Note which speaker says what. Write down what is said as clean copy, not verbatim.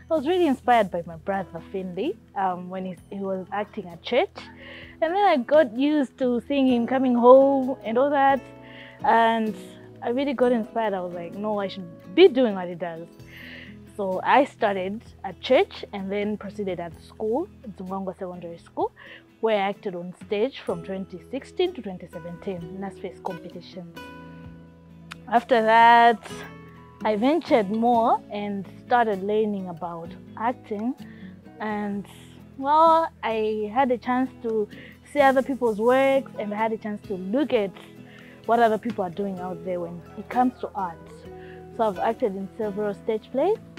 Speaker 1: I was really inspired by my brother Finley when he was acting at church. And then I got used to seeing him coming home and all that. And I really got inspired. I was like, no, I should be doing what he does. So I started at church and then proceeded at school, Zungwangwa Secondary School, where I acted on stage from 2016 to 2017, NASFACE competitions. After that, I ventured more and started learning about acting, and well, I had a chance to see other people's works and I had a chance to look at what other people are doing out there when it comes to art. So I've acted in several stage plays